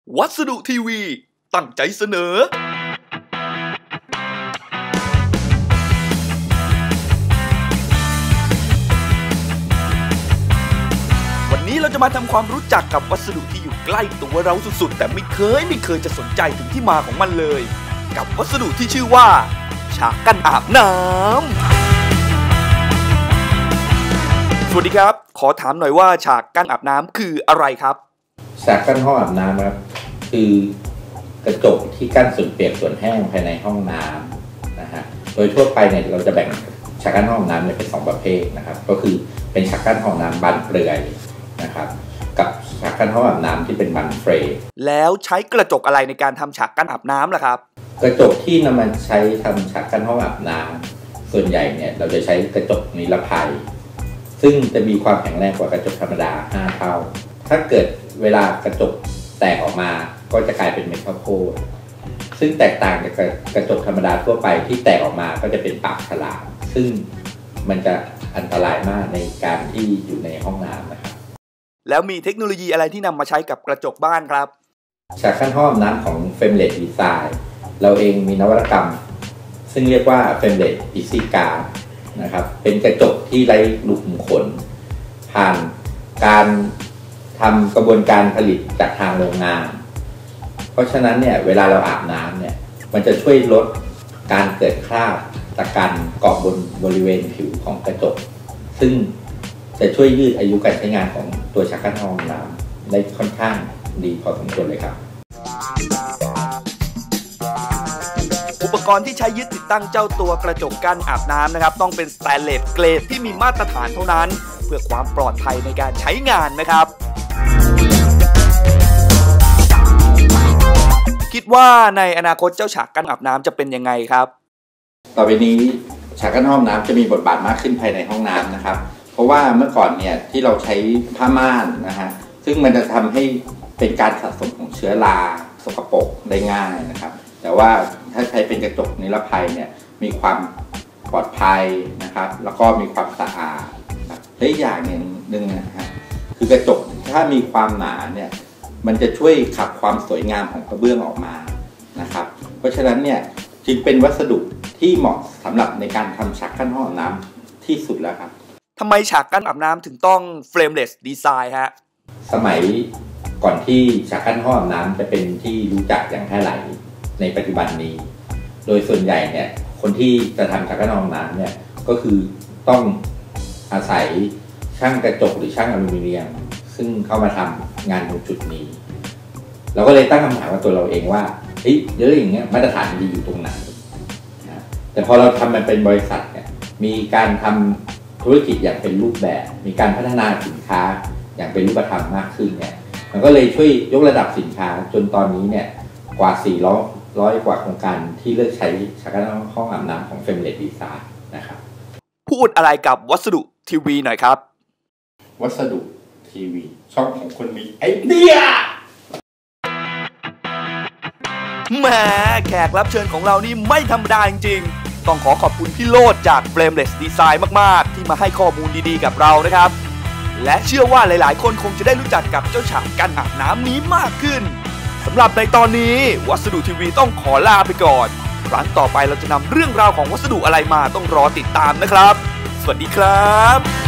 วัสดุทีวีตั้งใจเสนอวันนี้เราจะมาทำความรู้จักกับวัสดุที่อยู่ใกล้ตัวเราสุดๆแต่ไม่เคยจะสนใจถึงที่มาของมันเลยกับวัสดุที่ชื่อว่าฉากกั้นอาบน้ำสวัสดีครับขอถามหน่อยว่าฉากกั้นอาบน้ำคืออะไรครับฉากกั้นห้องอาบน้ำครับคือกระจกที่กั้นส่วนเปียกส่วนแห้งภายในห้องน้ำนะฮะโดยทั่วไปเนี่ยเราจะแบ่งฉากกั้นห้องอาบน้ำเนี่ยเป็น2ประเภทนะครับก็คือเป็นฉากกั้นห้องน้ำบานเปลื่อยนะครับกับฉากกั้นห้องอาบน้ำที่เป็นบานเฟรมแล้วใช้กระจกอะไรในการทำฉากกั้นอาบน้ำล่ะครับกระจกที่นำมาใช้ทำฉากกั้นห้องอาบน้ำส่วนใหญ่เนี่ยเราจะใช้กระจกนิรภัยซึ่งจะมีความแข็งแรงกว่ากระจกธรรมดา5 เท่าถ้าเกิดเวลากระจกแตกออกมาก็จะกลายเป็นเม็ดข้าวโพดซึ่งแตกต่างจากกระจกธรรมดาทั่วไปที่แตกออกมาก็จะเป็นปากฉลามซึ่งมันจะอันตรายมากในการที่อยู่ในห้องน้ำนะครับแล้วมีเทคโนโลยีอะไรที่นำมาใช้กับกระจกบ้านครับฉากกั้นห้องน้ำของ Frameless Design เราเองมีนวัตกรรมซึ่งเรียกว่า Frameless Easy Guard นะครับเป็นกระจกที่ไร้รูขุมขนผ่านการทำกระบวนการผลิตจากทางโรงงานเพราะฉะนั้นเนี่ยเวลาเราอาบน้ำเนี่ยมันจะช่วยลดการเกิดคราบจากการเกาะบริเวณผิวของกระจกซึ่งจะช่วยยืดอายุการใช้งานของตัวฉากกั้นห้องน้ำได้ค่อนข้างดีพอสมควรเลยครับอุปกรณ์ที่ใช้ยึดติดตั้งเจ้าตัวกระจกกั้นอาบน้ำนะครับต้องเป็นสแตนเลสเกรดที่มีมาตรฐานเท่านั้นเพื่อความปลอดภัยในการใช้งานนะครับคิดว่าในอนาคตเจ้าฉากกั้นอาบน้ำจะเป็นยังไงครับต่อไปนี้ฉากกั้นห้องน้ำจะมีบทบาทมากขึ้นภายในห้องน้ำนะครับเพราะว่าเมื่อก่อนเนี่ยที่เราใช้ผ้าม่านนะฮะซึ่งมันจะทำให้เป็นการสะสมของเชื้อราสกปรกได้ง่ายนะครับแต่ว่าถ้าใช้เป็นกระจกนิรภัยเนี่ยมีความปลอดภัยนะครับแล้วก็มีความสะอาดและอีกอย่างหนึ่งนะฮะคือกระจกถ้ามีความหนาเนี่ยมันจะช่วยขับความสวยงามของกระเบื้องออกมานะครับเพราะฉะนั้นเนี่ยจึงเป็นวัสดุที่เหมาะสำหรับในการทำฉากกั้นห้องอาบน้ำที่สุดแล้วครับทำไมฉากกั้นอาบน้ำถึงต้อง frameless design ฮะสมัยก่อนที่ฉากกั้นห้องอาบน้ำจะเป็นที่รู้จักอย่างแพร่หลายในปัจจุบันนี้โดยส่วนใหญ่เนี่ยคนที่จะทำฉากกั้นห้องอาบน้ำเนี่ยก็คือต้องอาศัยช่างกระจกหรือช่างอลูมิเนียมซึ่งเข้ามาทำงานตรงจุดนี้เราก็เลยตั้งคำถามกับตัวเราเองว่าเฮ้ยเดี๋ยวอย่างเงี้ยมาตรฐานดีอยู่ตรงไหนนะแต่พอเราทำมันเป็นบริษัทเนี่ยมีการทำธุรกิจอย่างเป็นรูปแบบมีการพัฒนาสินค้าอย่างเป็นรูปธรรมมากขึ้นเนี่ยมันก็เลยช่วยยกระดับสินค้าจนตอนนี้เนี่ยกว่า400 กว่าโครงการที่เลือกใช้ฉากกั้นห้องอาบน้ำของ Frameless Design นะครับพูดอะไรกับวัสดุทีวีหน่อยครับวัสดุทีวีช่องของคนมีไอเดียแหมแขกรับเชิญของเรานี่ไม่ธรรมดาจริงๆต้องขอบคุณพี่โลดจาก Frameless Design มากๆที่มาให้ข้อมูลดีๆกับเรานะครับและเชื่อว่าหลายๆคนคงจะได้รู้จักกับเจ้าฉากกั้นอาบน้ำนี้มากขึ้นสำหรับในตอนนี้วัสดุทีวีต้องขอลาไปก่อนครั้งต่อไปเราจะนำเรื่องราวของวัสดุอะไรมาต้องรอติดตามนะครับสวัสดีครับ